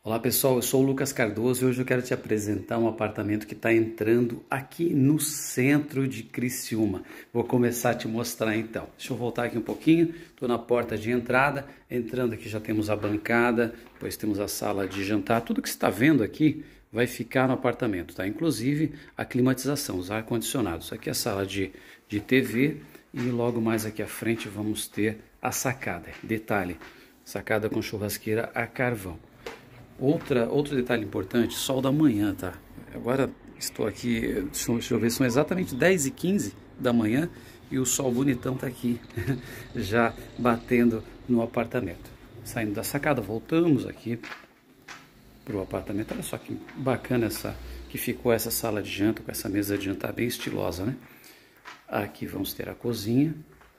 Olá pessoal, eu sou o Lucas Cardoso e hoje eu quero te apresentar um apartamento que está entrando aqui no centro de Criciúma. Vou começar a te mostrar então. Deixa eu voltar aqui um pouquinho, estou na porta de entrada, entrando aqui já temos a bancada, depois temos a sala de jantar, tudo que você está vendo aqui vai ficar no apartamento, tá? Inclusive a climatização, os ar-condicionados. Aqui é a sala de TV e logo mais aqui à frente vamos ter a sacada. Detalhe, sacada com churrasqueira a carvão. Outro detalhe importante, sol da manhã, tá? Agora estou aqui, deixa eu ver, são exatamente 10h15 da manhã e o sol bonitão tá aqui, já batendo no apartamento. Saindo da sacada, voltamos aqui pro apartamento. Olha só que bacana que ficou essa sala de janta, com essa mesa de jantar bem estilosa, né? Aqui vamos ter a cozinha,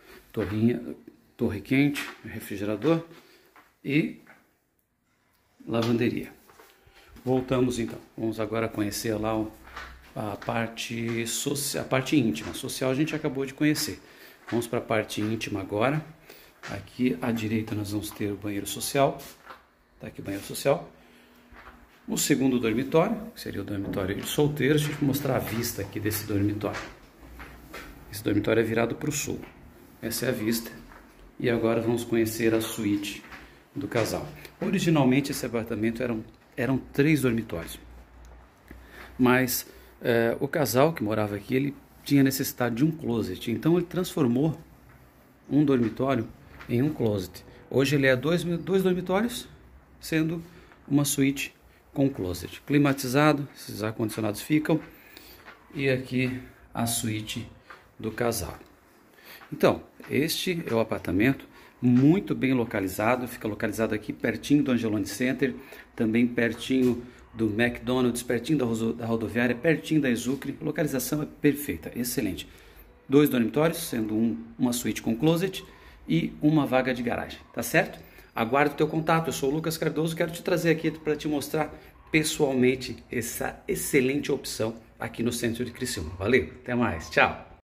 torre quente, refrigerador e lavanderia. Voltamos então, vamos agora conhecer lá a parte íntima. Social a gente acabou de conhecer. Vamos para a parte íntima agora. Aqui à direita nós vamos ter o banheiro social. Tá aqui o banheiro social. O segundo dormitório, que seria o dormitório de solteiros. Deixa eu mostrar a vista aqui desse dormitório. Esse dormitório é virado para o sul. Essa é a vista. E agora vamos conhecer a suíte do casal. Originalmente esse apartamento eram 3 dormitórios, mas o casal que morava aqui, ele tinha necessidade de um closet, então ele transformou um dormitório em um closet. Hoje ele é dois dormitórios, sendo uma suíte com closet, climatizado, esses ar-condicionados ficam, e aqui a suíte do casal. Então, este é o apartamento, muito bem localizado, fica localizado aqui pertinho do Angelone Center, também pertinho do McDonald's, pertinho da rodoviária, pertinho da Exucre. A localização é perfeita, excelente. 2 dormitórios, sendo uma suíte com closet e uma vaga de garagem, tá certo? Aguardo o teu contato, eu sou o Lucas Cardoso, quero te trazer aqui para te mostrar pessoalmente essa excelente opção aqui no centro de Criciúma. Valeu, até mais, tchau!